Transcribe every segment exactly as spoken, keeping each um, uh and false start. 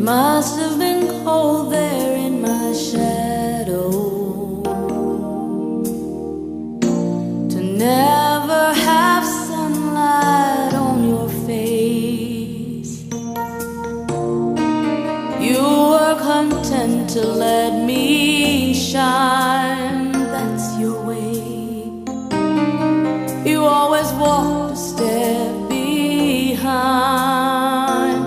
must have been cold there in my shadow to never have sunlight on your face. You were content to let me shine, that's your way. You always walked a step behind.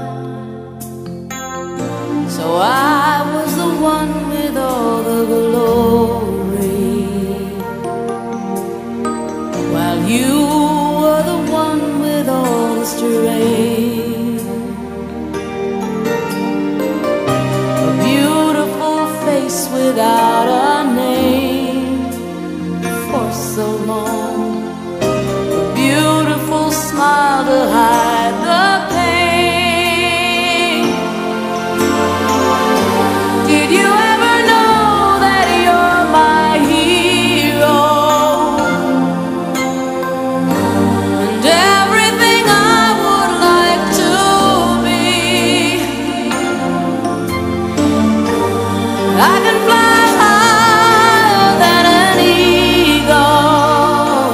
So I was the one with all the glory, while you were the one with all the strength. A beautiful face without a name for so long, a beautiful smile to hide the pain. Did you ever know that you're my hero, and everything I would like to be? I can fly higher than an eagle.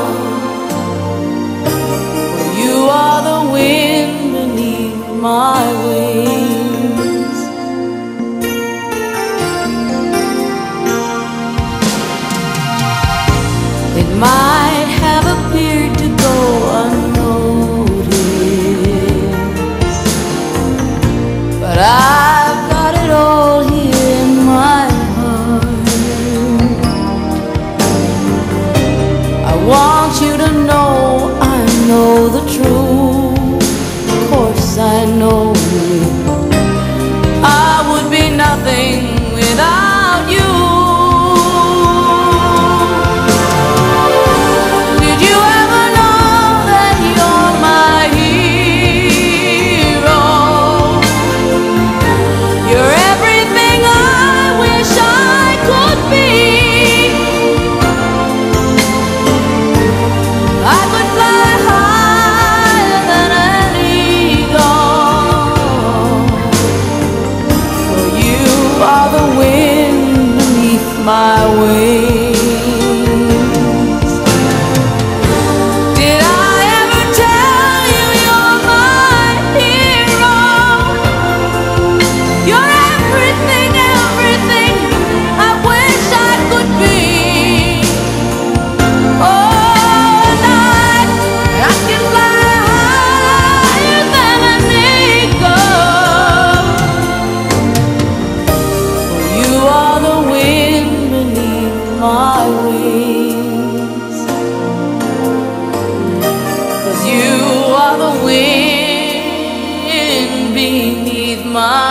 You are the wind beneath my wings. It might have appeared to go unnoticed, but I've got it all here in my heart. I want you to know I know the truth. Of course I know I would be nothing without you. Did you ever know that you're my hero? You're everything I wish I could be. I could fly higher than an eagle, for you are the wind beneath my wings. Did I ever tell you you're my hero? You're everything, everything I wish I could be. Oh, night, I can fly higher than an eagle. You are the wind beneath my wings. 'Cause you are the wind beneath my